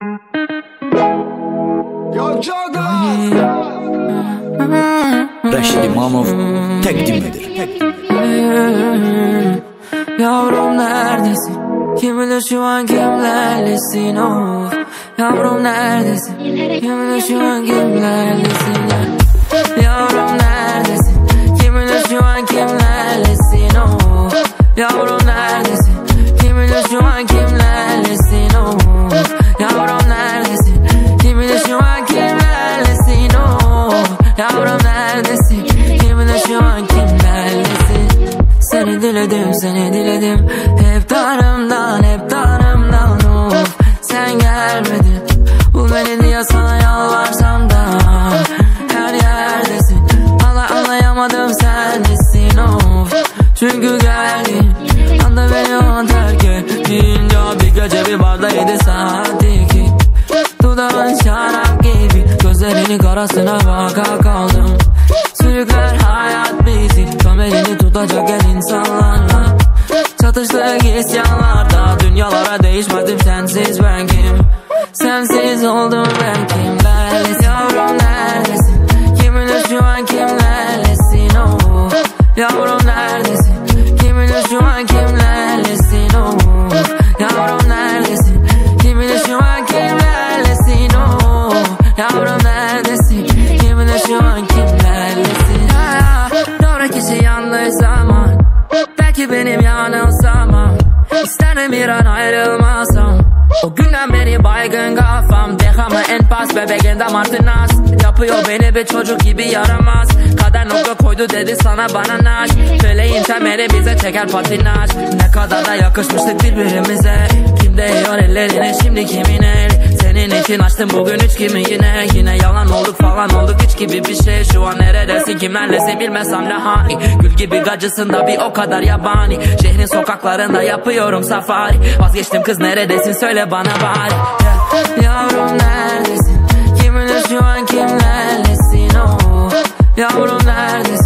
Rəşid İmamov təqdimidir. Yavrum neredesin? Kim bilir şu an kimlerlesin? Of. Yavrum neredesin? Kim bilir şu an kimlerlesin? Yavrum neredesin? Kim bilir şu an kimlerlesin? Of. Yavrum neredesin? Kim bilir şu an kimlerlesin? Of. Yavrum neredesin? Kim bilir şu an kimlerlesin? Of. Yavrum neredesin? Kim bilir şu an kimlerlesin? Seni diledim, seni diledim. Hep darımdan of. Sen gelmedin. Bul beni diye sana yalvarsam da her yerdesin. Anlayamadım sen nesin of. Çünkü geldin anda beni o terk edince bir gece bir barda 7 saat 2. Dudağın şarap gibi, gözlerinin karasına baka kaldım. Sürükler hayat bizi, tam elini tutacak el insanlarla. Çatıştık isyanlarda, dünyalara değişmedim sensiz ben kim? Sensiz oldum ben kimlerlesin? Yavrum neredesin? Kim bilir şu an kimlerlesin? Oh. Yavrum neredesin? Kim bilir şu an kimlerlesin? Oh. Yavrum neredesin? Kim bilir şu an kimlerlesin? Oh. Yavrum neredesin? Kim bilir şu an kimlerlesin? Doğru kişi yanlış zaman, belki benim yanılsamam. İsterim bir an ayrılmasam. O günden beri baygın kafam. Dehama en pas bebeğinde martinas. Yapıyor beni bir çocuk gibi yaramaz. Kader nokta koydu dedi sana bana naş. Feleğin temeli bize çeker patinaj. Ne kadar da yakışmıştık birbirimize. Kim değiyor ellerine şimdi kimin el? Senin için açtım bugün 3 kimi yine yalan olduk falan olduk hiç gibi bir şey. Şu an neredesin kimlerlesin bilmesem lahani. Gül gibi gacısın da bir o kadar yabani. Şehrin sokaklarında yapıyorum safari. Vazgeçtim kız neredesin söyle bana bari. Yavrum neredesin? Kim bilir şu an kimlerlesin? Oh. Yavrum neredesin?